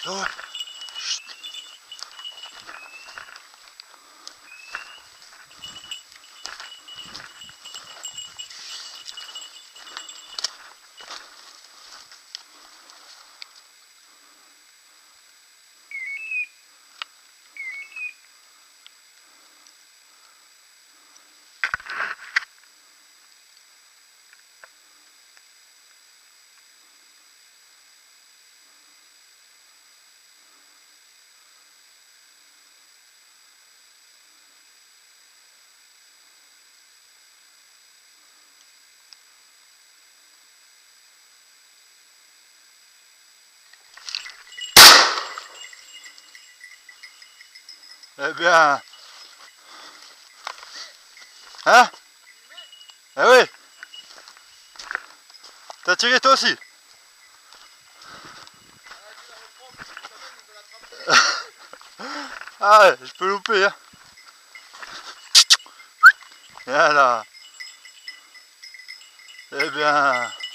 Oh. Chut. Eh bien... Hein? Eh oui! T'as tiré toi aussi? Ah ouais, je peux louper hein. Voilà. Eh bien...